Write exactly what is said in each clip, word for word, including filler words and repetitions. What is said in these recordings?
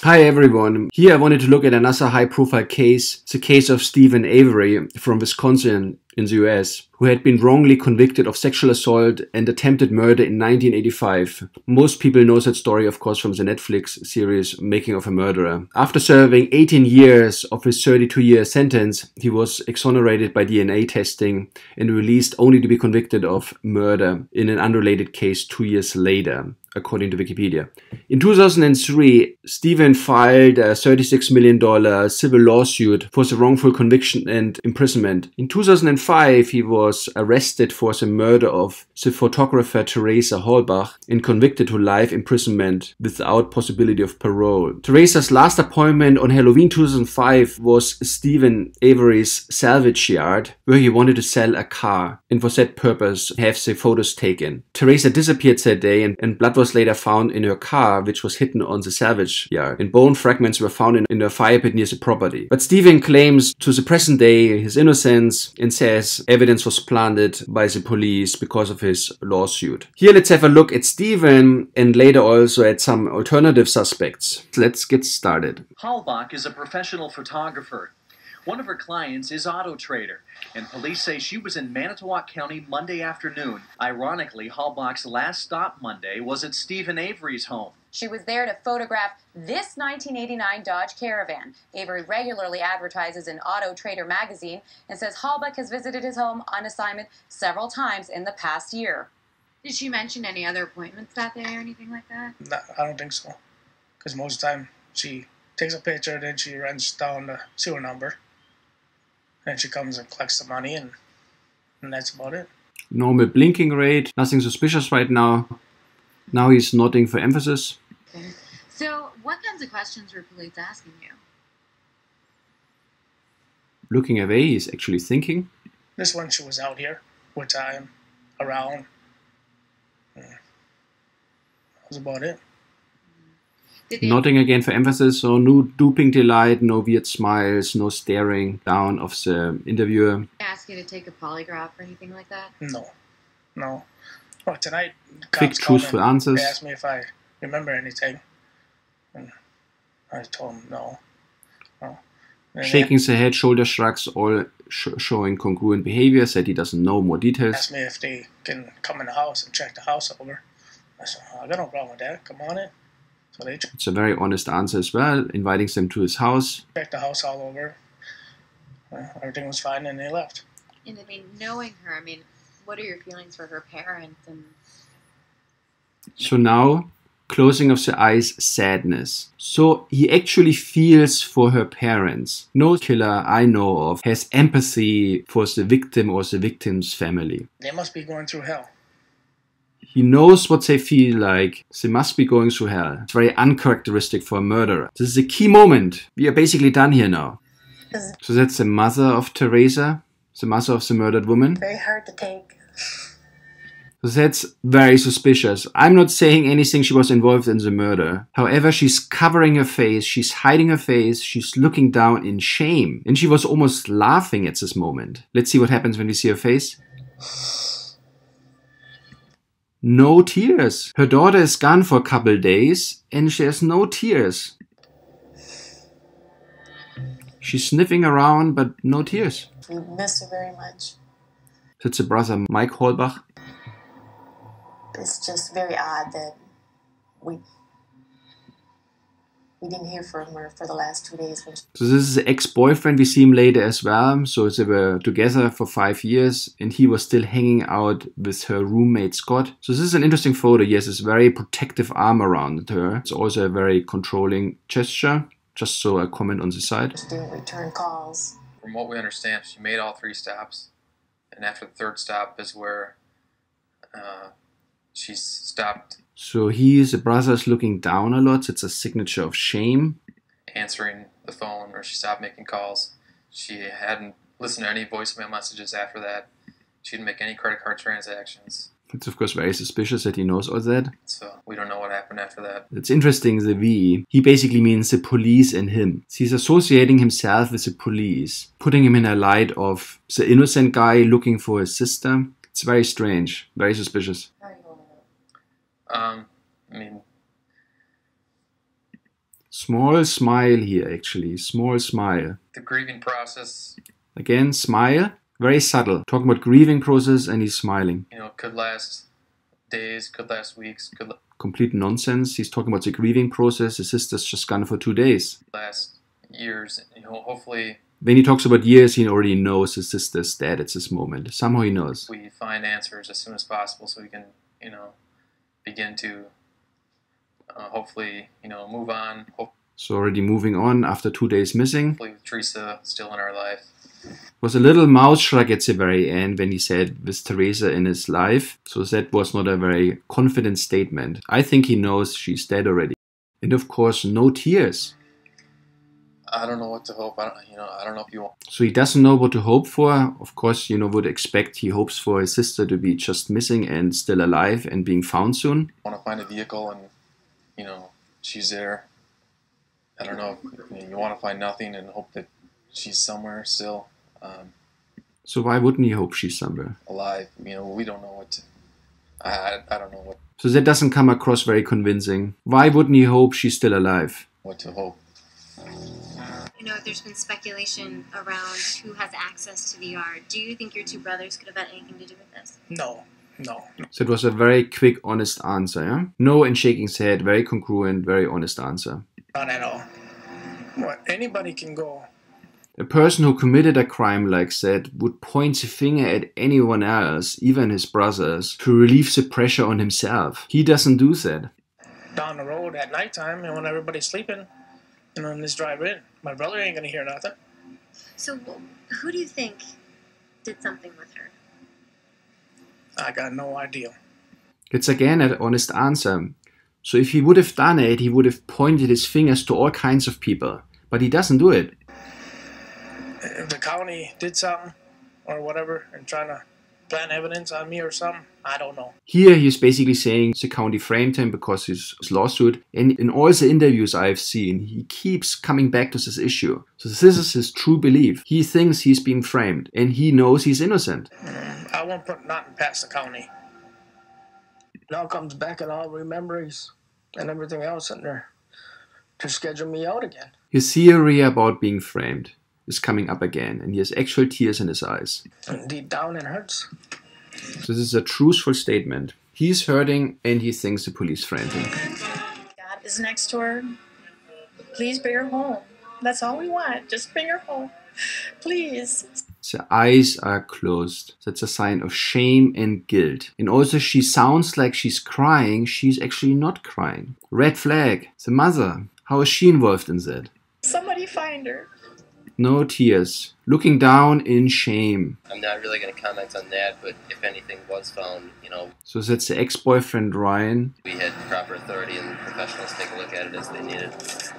Hi everyone, here I wanted to look at another high profile case, the case of Steven Avery from Wisconsin in the U S, who had been wrongly convicted of sexual assault and attempted murder in nineteen eighty-five. Most people know that story of course from the Netflix series Making of a Murderer. After serving eighteen years of his thirty-two year sentence, he was exonerated by D N A testing and released only to be convicted of murder in an unrelated case two years later, according to Wikipedia. In two thousand three, Steven filed a thirty-six million dollar civil lawsuit for the wrongful conviction and imprisonment. In two thousand five, he was arrested for the murder of the photographer Teresa Halbach and convicted to life imprisonment without possibility of parole. Teresa's last appointment on Halloween two thousand five was Steven Avery's salvage yard, where he wanted to sell a car and for that purpose have the photos taken. Teresa disappeared that day and, and blood was later found in her car, which was hidden on the salvage yard, and bone fragments were found in, in a fire pit near the property. But Steven claims to the present day his innocence and says evidence was planted by the police because of his lawsuit. Here let's have a look at Steven and later also at some alternative suspects. Let's get started. Halbach is a professional photographer. One of her clients is Auto Trader, and police say she was in Manitowoc County Monday afternoon. Ironically, Halbach's last stop Monday was at Steven Avery's home. She was there to photograph this nineteen eighty-nine Dodge Caravan. Avery regularly advertises in Auto Trader magazine and says Halbach has visited his home on assignment several times in the past year. Did she mention any other appointments that day or anything like that? No, I don't think so. Because most of the time she takes a picture, then she runs down the sewer number. Then she comes and collects the money, and, and that's about it. Normal blinking rate, nothing suspicious right now. Now he's nodding for emphasis. Okay. So, what kinds of questions were police asking you? Looking away, he's actually thinking. This one, she was out here, with time, around. Yeah. That was about it. Nodding again for emphasis, so no duping delight, no weird smiles, no staring down of the interviewer. Did they ask you to take a polygraph or anything like that? No, no. Well, tonight, quick, truthful answers. They asked me if I remember anything, and I told them no. no. Shaking the head, shoulder shrugs, all sh showing congruent behavior, said he doesn't know more details. Asked me if they can come in the house and check the house over. I said, oh, I got no problem with that, come on in. So they it's a very honest answer as well, inviting them to his house. Checked the house all over. Uh, everything was fine and they left. And I mean, knowing her, I mean, what are your feelings for her parents? And so now, closing of the eyes, sadness. So he actually feels for her parents. No killer I know of has empathy for the victim or the victim's family. They must be going through hell. He knows what they feel like. They must be going through hell. It's very uncharacteristic for a murderer. This is a key moment. We are basically done here now. So that's the mother of Teresa, the mother of the murdered woman. Very hard to take. So that's very suspicious. I'm not saying anything she was involved in the murder. However, she's covering her face, she's hiding her face, she's looking down in shame. And she was almost laughing at this moment. Let's see what happens when we see her face. No tears. Her daughter is gone for a couple days and she has no tears. She's sniffing around but no tears. We miss her very much. That's the brother Mike Halbach. It's just very odd that we we didn't hear from her for the last two days. So this is the ex-boyfriend. We see him later as well. So they were together for five years and he was still hanging out with her roommate Scott. So this is an interesting photo. He has this very protective arm around her. It's also a very controlling gesture. Just so a comment on the side. Didn't return calls. From what we understand, she made all three stops. And after the third stop is where uh, she stopped. So he, the brother, is looking down a lot. It's a signature of shame. Answering the phone, or she stopped making calls. She hadn't listened to any voicemail messages after that. She didn't make any credit card transactions. It's of course very suspicious that he knows all that. So we don't know what happened after that. It's interesting, the V. He basically means the police and him. He's associating himself with the police, putting him in a light of the innocent guy looking for his sister. It's very strange, very suspicious. Um, I mean, Small smile here, actually. Small smile. The grieving process, Again, smile. Very subtle. Talking about grieving process and he's smiling. you know, could last days, could last weeks, could Complete nonsense. He's talking about the grieving process. His sister's just gone for two days. last years. You know, hopefully When he talks about years, he already knows his sister's dead at this moment. Somehow he knows. we find answers as soon as possible so we can, you know, begin to uh, hopefully, you know, move on. So already moving on after two days missing. Hopefully with Teresa still in our life. Was a little mouth shrug at the very end when he said with Teresa in his life. So that was not a very confident statement. I think he knows she's dead already. And of course, no tears. I don't know what to hope. I don't, you know, I don't know if you want. So he doesn't know what to hope for. Of course, you know, would expect he hopes for his sister to be just missing and still alive and being found soon. Want to find a vehicle and, you know, she's there. I don't know. You know, you want to find nothing and hope that she's somewhere still um, So why wouldn't he hope she's somewhere? alive. You know, we don't know what to, I, I, I don't know what, So that doesn't come across very convincing. Why wouldn't he hope she's still alive? what to hope. You know, there's been speculation around who has access to the yard. Do you think your two brothers could have had anything to do with this? No, no. So it was a very quick, honest answer, yeah? No and shaking his head, very congruent, very honest answer. Not at all. What? Anybody can go. A person who committed a crime like that would point the finger at anyone else, even his brothers, to relieve the pressure on himself. He doesn't do that. Down the road at nighttime, and when everybody's sleeping, you know, in this drive-in, my brother ain't gonna hear nothing. So, who do you think did something with her? I got no idea. It's again an honest answer. So if he would have done it, he would have pointed his fingers to all kinds of people. But he doesn't do it. If the county did something or whatever and trying to plant evidence on me or something, I don't know. Here he's basically saying the county framed him because his, his lawsuit. And in all the interviews I've seen, he keeps coming back to this issue. So this is his true belief. He thinks he's being framed and he knows he's innocent. Mm, I won't put nothing past the county. It all comes back in all memories and everything else in there to schedule me out again. His theory about being framed is coming up again, and he has actual tears in his eyes. And deep down it hurts. So this is a truthful statement. He's hurting and he thinks the police framed him. God is next to her. Please bring her home. That's all we want. Just bring her home. Please. The eyes are closed. That's a sign of shame and guilt. And also she sounds like she's crying. She's actually not crying. Red flag. The mother. How is she involved in that? Somebody find her. No tears. Looking down in shame. I'm not really going to comment on that, but if anything was found, you know... So that's the ex-boyfriend Ryan. We had proper authority and professionals take a look at it as they needed.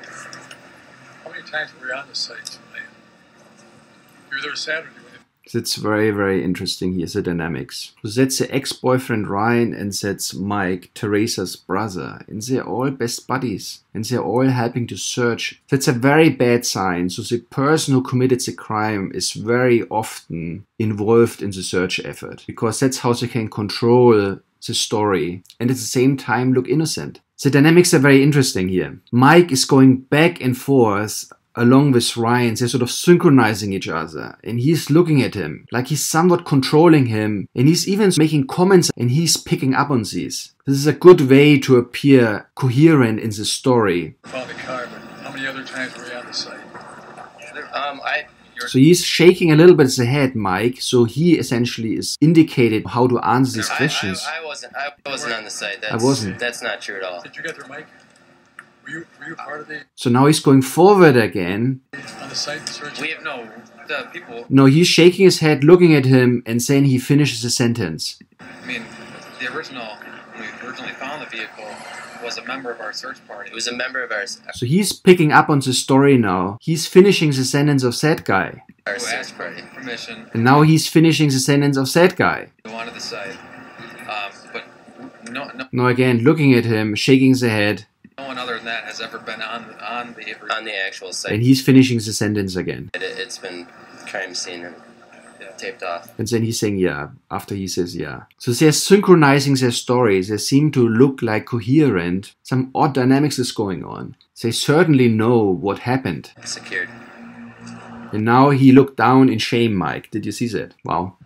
How many times were you on the site tonight? You were there Saturday, right? That's very, very interesting here, the dynamics. So that's the ex-boyfriend Ryan and that's Mike, Teresa's brother. And they're all best buddies. And they're all helping to search. That's a very bad sign. So the person who committed the crime is very often involved in the search effort. Because that's how they can control the story. And at the same time look innocent. The dynamics are very interesting here. Mike is going back and forth along with Ryan. They're sort of synchronizing each other. And he's looking at him like he's somewhat controlling him. And he's even making comments and he's picking up on these. This is a good way to appear coherent in the story. Found the car, but how many other times were you on the site? Um, I... So he's shaking a little bit the head, Mike. So he essentially is indicated how to answer these questions. I, I, I wasn't. I wasn't on the site. That's, I wasn't. That's not true at all. Did you get there, Mike? Were you, were you part of the... So now he's going forward again. On the site, the search? We have no, the people... No, he's shaking his head, looking at him, and saying he finishes the sentence. I mean, the original, when we originally found the vehicle, was a member of our search party. It was a member of our... So he's picking up on the story now. He's finishing the sentence of that guy. Our search party. Permission. And now he's finishing the sentence of that guy. Go onto the site. Um, but no, no, No, again, looking at him, shaking the head. no one other than that has ever been on, on the Avery. On the actual site. And he's finishing the sentence again. It, it's been crime scene and... Yeah. taped off. And then he's saying yeah, after he says yeah. So they're synchronizing their stories. They seem to look like coherent. Some odd dynamics is going on. They certainly know what happened. Secured. And now he looked down in shame, Mike. Did you see that? Wow.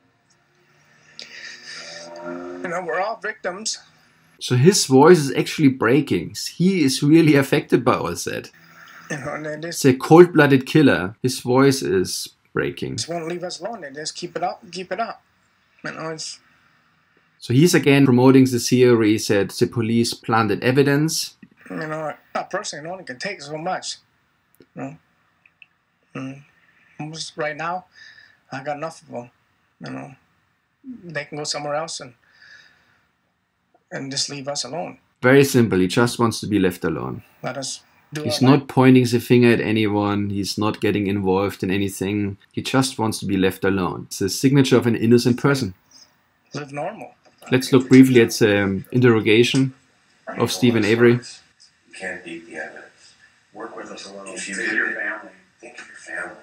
You know, we're all victims. So his voice is actually breaking. He is really affected by all that. You know, and they just, It's a cold-blooded killer. His voice is breaking. just won't leave us alone. They just keep it up, keep it up. You know, it's So he's again promoting the theory that the police planted evidence. you know, a person only can take so much. You know, and almost right now, I got enough of them. You know, they can go somewhere else and and just leave us alone. Very simple. He just wants to be left alone. Let us do He's our not life. pointing the finger at anyone. He's not getting involved in anything. He just wants to be left alone. It's the signature of an innocent person. Live normal. Let's look briefly at the um, interrogation of Steven Avery. You can't beat the evidence. Work with us alone. If you think of your family. Think of your family.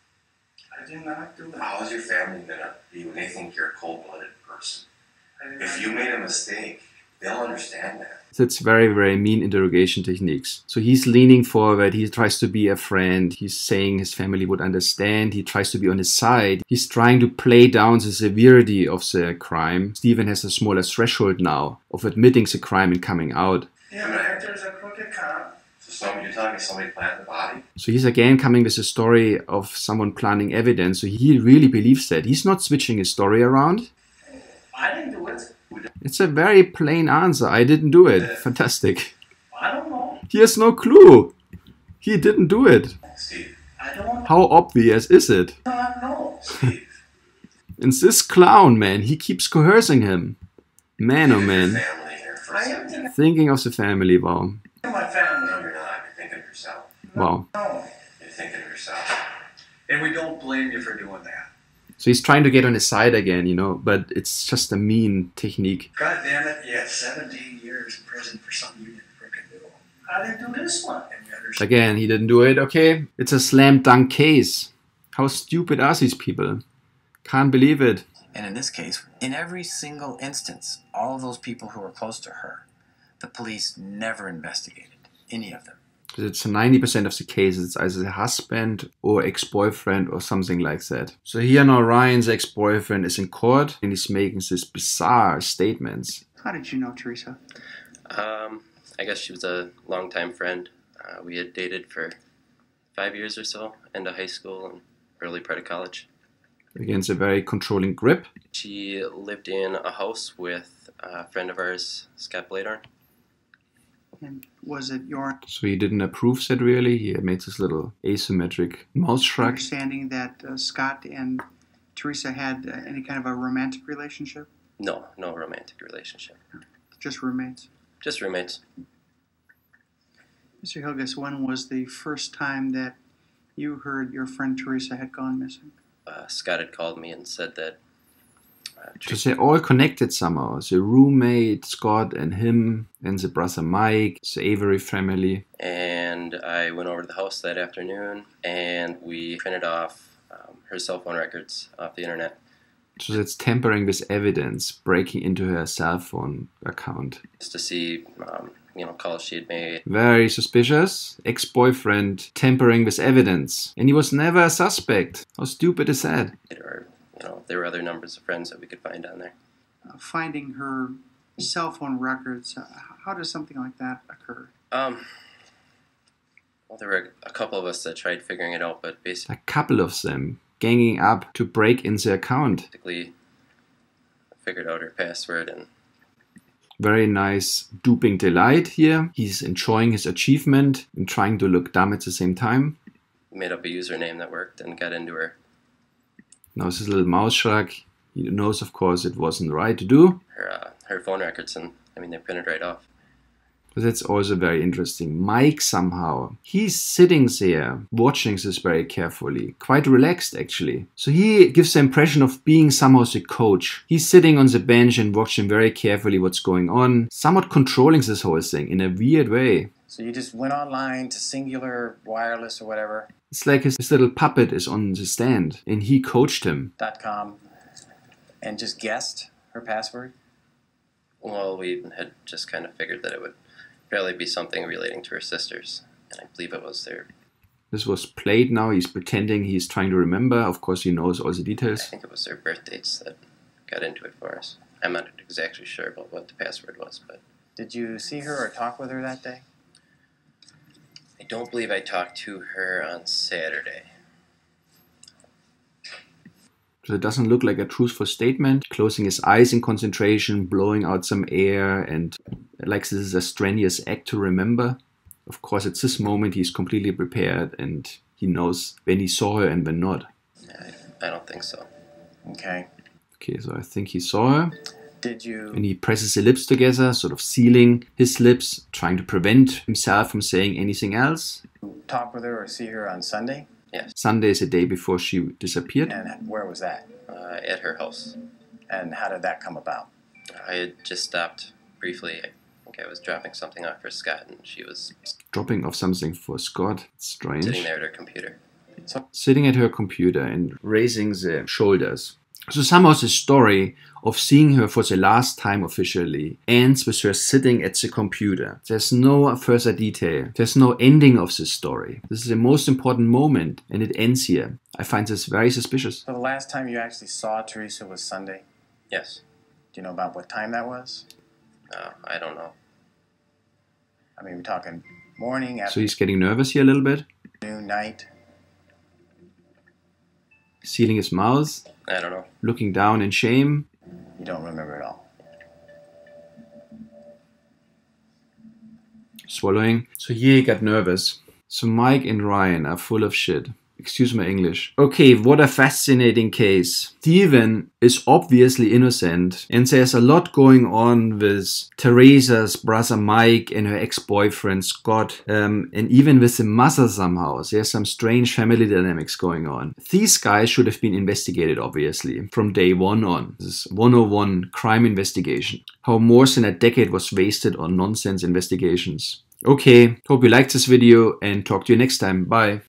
I do not do that. How is your family gonna be when they think you're a cold-blooded person? If you made a mistake, they'll understand that. That's very, very mean interrogation techniques. So he's leaning forward. He tries to be a friend. He's saying his family would understand. He tries to be on his side. He's trying to play down the severity of the crime. Steven has a smaller threshold now of admitting the crime and coming out. Yeah, but there's a crooked cop. So some, you're telling me somebody planted the body? So he's again coming with a story of someone planting evidence. So he really believes that. He's not switching his story around. I didn't do it. It's a very plain answer. I didn't do it. Fantastic. I don't know. He has no clue. He didn't do it. Steve. I don't How obvious is it? know. Steve. And this clown, man, he keeps coercing him. Man, oh man. Family here for a second. Thinking of the family, wow. My family. No, you're not. You're thinking of yourself. Wow. No. You're thinking of yourself. And we don't blame you for doing that. So he's trying to get on his side again, you know, but it's just a mean technique. God damn it, you had seventeen years in prison for something you didn't freaking do. I didn't do this one. And you understand? Again, he didn't do it, okay? It's a slam dunk case. How stupid are these people? Can't believe it. And in this case, in every single instance, all of those people who were close to her, the police never investigated any of them. It's ninety percent of the cases, it's either a husband or ex-boyfriend or something like that. So here now Ryan's ex-boyfriend is in court and he's making these bizarre statements. How did you know Teresa? Um, I guess she was a longtime friend. Uh, we had dated for five years or so, into high school and early part of college. Against a very controlling grip. She lived in a house with a friend of ours, Scott Bladorn. And was it your So he didn't approve that really. He made this little asymmetric mouth shrug. understanding that uh, Scott and Teresa had uh, any kind of a romantic relationship? No, no romantic relationship. Just roommates? Just roommates. Mister Hilgis, when was the first time that you heard your friend Teresa had gone missing? Uh, Scott had called me and said that uh, Because they're all connected somehow. The roommate, Scott and him, and the brother Mike, the Avery family. And I went over to the house that afternoon and we printed off um, her cell phone records off the internet. So that's tampering with evidence, breaking into her cell phone account. Just to see, um, you know, calls she had made. Very suspicious. Ex-boyfriend tampering with evidence. And he was never a suspect. How stupid is that? Or, you know, there were other numbers of friends that we could find down there. Uh, finding her cell phone records, uh, how does something like that occur? Um, well, there were a couple of us that tried figuring it out, but basically... A couple of them ganging up to break in the account. Basically figured out her password and... Very nice duping delight here. He's enjoying his achievement and trying to look dumb at the same time. made up a username that worked and got into her. Now his little mouse shrug. He knows, of course, it wasn't right to do. Her, uh, her phone records, and I mean, they printed right off. But that's also very interesting. Mike somehow, he's sitting there watching this very carefully, quite relaxed actually. So he gives the impression of being somehow the coach. He's sitting on the bench and watching very carefully what's going on, somewhat controlling this whole thing in a weird way. So you just went online to Singular Wireless or whatever. It's like his, his little puppet is on the stand and he coached him. .com and just guessed her password? Well, we had just kind of figured that it would probably be something relating to her sisters, and I believe it was their... This was played now. He's pretending he's trying to remember. Of course, he knows all the details. I think it was their birth dates that got into it for us. I'm not exactly sure about what the password was, but... Did you see her or talk with her that day? I don't believe I talked to her on Saturday. So it doesn't look like a truthful statement. Closing his eyes in concentration, blowing out some air, and like this is a strenuous act to remember. Of course, at this moment, he's completely prepared and he knows when he saw her and when not. I, I don't think so. Okay. Okay, so I think he saw her. Did you... And he presses the lips together, sort of sealing his lips, trying to prevent himself from saying anything else. Talk with her or see her on Sunday? Yes. Sunday is the day before she disappeared. And where was that? Uh, at her house. And how did that come about? I had just stopped briefly. I think I was dropping something off for Scott, and she was... Dropping off something for Scott. It's strange. Sitting there at her computer. So, sitting at her computer and raising the shoulders. So somehow the story of seeing her for the last time officially ends with her sitting at the computer. There's no further detail. There's no ending of this story. This is the most important moment and it ends here. I find this very suspicious. So the last time you actually saw Teresa was Sunday? Yes. Do you know about what time that was? Uh, I don't know. I mean, we're talking morning, afternoon. So he's getting nervous here a little bit. Night. Sealing his mouth. I don't know. Looking down in shame. You don't remember it all. Swallowing. So here he got nervous. So Mike and Ryan are full of shit. Excuse my English. Okay, what a fascinating case. Steven is obviously innocent and there's a lot going on with Teresa's brother Mike and her ex-boyfriend Scott, um, and even with the mother somehow. There's some strange family dynamics going on. These guys should have been investigated obviously from day one on. This is one oh one crime investigation. How more than a decade was wasted on nonsense investigations. Okay, hope you liked this video and talk to you next time. Bye.